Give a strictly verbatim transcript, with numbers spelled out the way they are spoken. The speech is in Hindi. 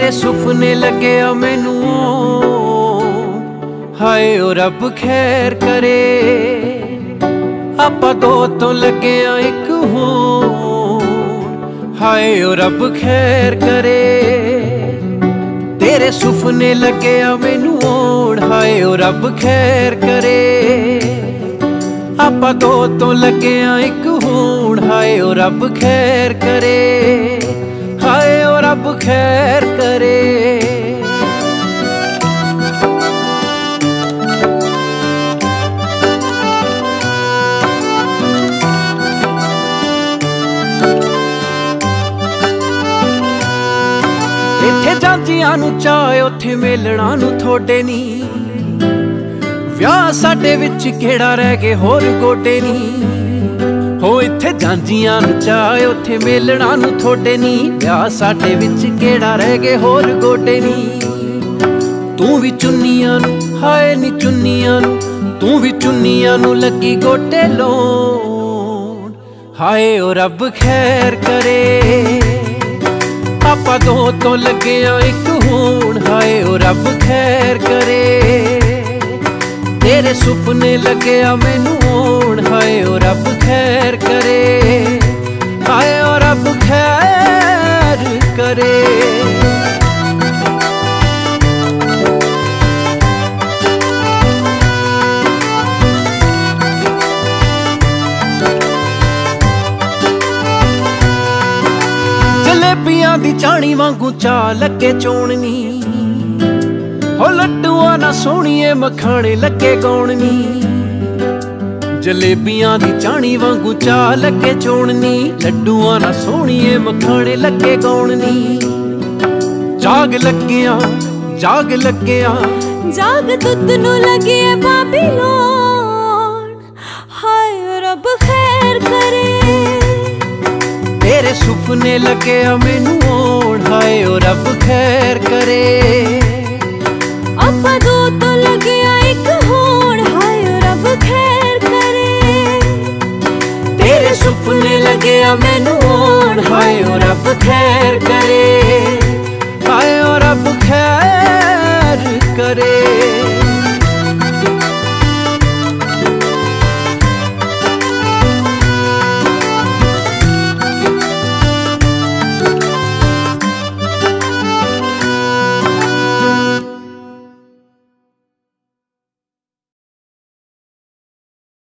तेरे सुपने लगे आ मैनू, हाय ओ रब खैर करे। आपां दो तो लगे आ एक होण, हाय ओ रब खैर करे। तेरे सुपने लगे आ मैनू होण, हाय ओ रब खैर करे। आपां दो तो लगे आ एक होण, हाय ओ रब खैर करे, हाय ओ रब खैर करे। इत्थे जांदियां नू चाहे उत्थे मेलणा नू थोड़े नी, विआह साडे विच केड़ा रह गए होर गोडे नी। हो इत्थे जांदियां नू चाहे उत्थे मेलणा नू थोड़े नी, विआह साडे विच केड़ा रह गए होर गोडे नी। तू भी चुन्नियां नू, हाय नी चुन्नियां नू, तू भी चुन्नियां नू लगी गोडे लाउण, हाय ओ रब खैर करे। आपां दो तो लगे आ एक होण, हाय ओ रब खैर करे। तेरे सुपने लगे आ मैनू होण, हाय ओ रब खैर करे, हाय ओ रब खैर करे। जलेबियां दी चाणी वांगू चा लगे चोणनी, हो लड्डूआं ना सोहणीए मखाणे लगे गौणनी। जलेबियां दी चाणी वांगू चा लगे चोणनी, लड्डूआं ना सोहणीए मखाणे लगे गौणनी। जाग लग्गिया जाग लग्गिया जाग दुध नू लगे बाबीलोन, हाय रब खैर करे। तेरे सुपने लगे आ मैनू होण, हाय ओ रब खैर करे। आपां दो तो लगे आ एक होण, हाय ओ रब खैर करे। तेरे सुपने लगे आ मैनू होण, हाय ओ रब खैर करे, हाय ओ रब खैर करे।